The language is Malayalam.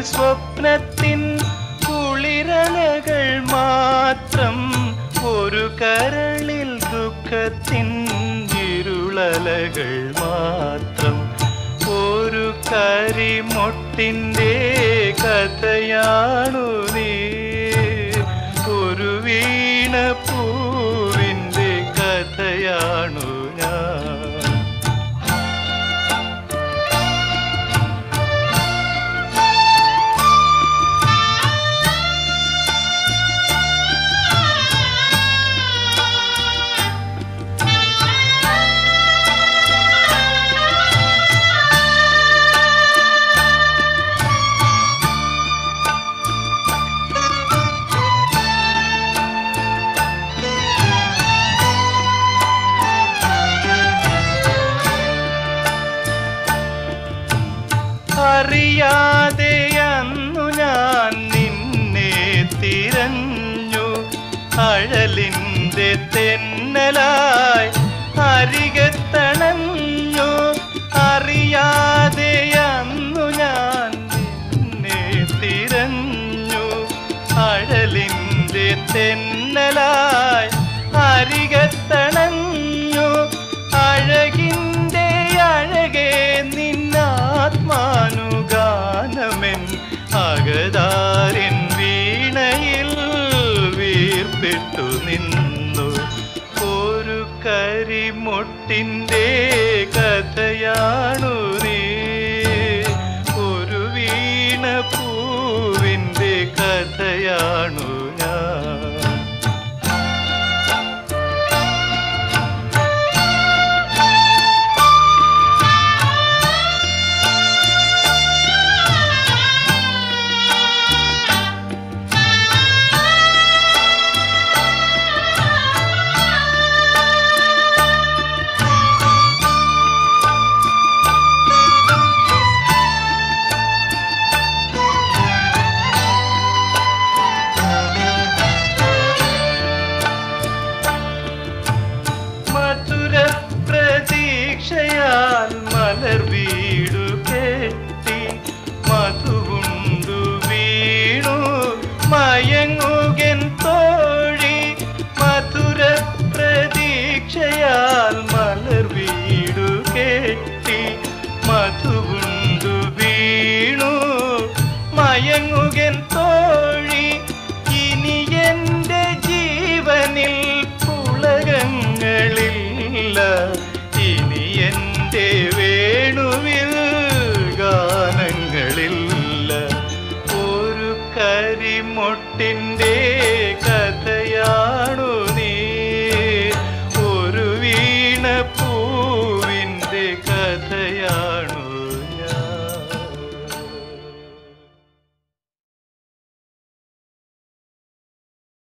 സ്വപ്നത്തിൻ കുളിരലകൾ മാത്രം, ഒരു കരളിൽ ദുഃഖത്തിൻ ഇരുളലകൾ മാത്രം. ഒരു കരിമൊട്ടിൻ്റെ കഥയാണു നീ, ഒരു വീണ പൂവിൻ്റെ കഥയാണു ഞാൻ. അറിയാതെ അന്നു ഞാൻ നിന്നെ തിരഞ്ഞു, അഴലിൻ്റെ തെന്നലായി അരികത്തണഞ്ഞു. അറിയാതെ അന്നു ഞാൻ നിന്നെ തിരഞ്ഞു, അഴലിൻ്റെ തെന്നലായി അരികത്തണഞ്ഞു. അഴകിൻ്റെ അഴകേ നിന്നാത്മാനുഗാനമെൻ അകതാരിൻ വീണയിൽ വീർപ്പിട്ടു നിന്നു. ഒരു കരിമൊട്ടിൻ്റെ കഥയാണു നീ, ഒരു വീണ പൂവിൻ്റെ കഥയാണു ഞാൻ. പ്രതീക്ഷയാൽ മലർ വീടു കെട്ടി മധുവുണ്ടു വീണു മയങ്ങുകൻ തോഴി. മധുര പ്രതീക്ഷയാൽ മലർ വീടു കെട്ടി മധുവുണ്ടു വീണു മയങ്ങുകൻ തോഴി. ഇനി എൻ്റെ ജീവനിൽ പുളകങ്ങളില്ല, ഇനി എൻ്റെ വേണുവിൽ ഗാനങ്ങളില്ല. ഒരു കരിമൊട്ടിൻ്റെ